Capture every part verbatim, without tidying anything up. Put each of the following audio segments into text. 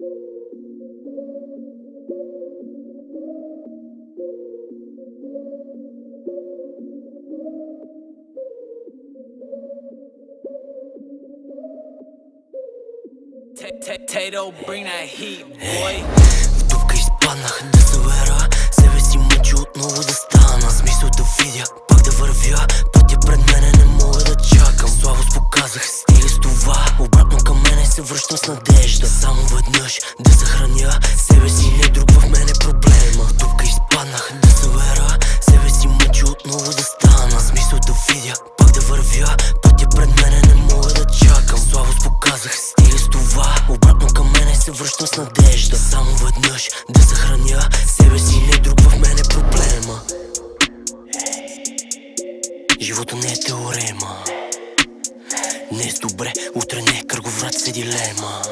Tato, bring that heat, boy. В дупка изпаднах да завера себе си, мъчи отново да стана. Смисъл да видя, пак да вървя. Пътя пред мене не мога да чакам. Слабост показах, стига с това. Обратно към мене се връщам с надежда. Само веднъж да съхраня себе си, не друг в мене проблема. В дупка изпаднах да завера себе си, мъчи отново да стана. Смисъл да видя, пак да вървя. Пътя пред мене не мога да чакам. Слабост показах, стига с това. Обратно към мене се връщам с надежда. Само веднъж да съхраня себе си, не друг в мене проблема. Живота не е теорема. Днес добре, утре не, кръговрат се дилема.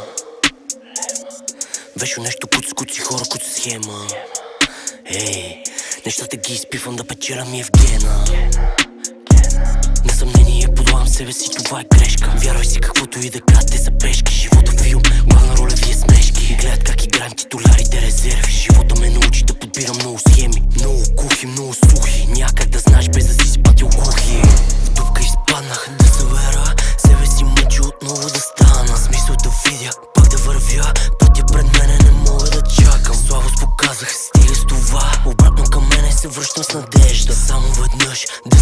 Вещо нещо куц, куци хора, куц схема. Ей, нещата ги изпивам да печеля ми е в гена. На съмнение подлагам себе си, това е грешка. Вярвай си каквото и да кажа, те са пешки. Живота филм, главна роля вие смешки. Гледат как играем титулярите резерви. Живота ме научи да подбирам много схеми. Много кухи, много сухи. Някак да знаеш без да си спатил кухи. В дупка изпаднах да събера себе си, мъчи отново да стана. Смисъл да видя, пак да вървя. Пътя пред мене не мога да чакам. Слабост показах, стига с това. Обратно към мене се връщам с надежда. Само веднъж да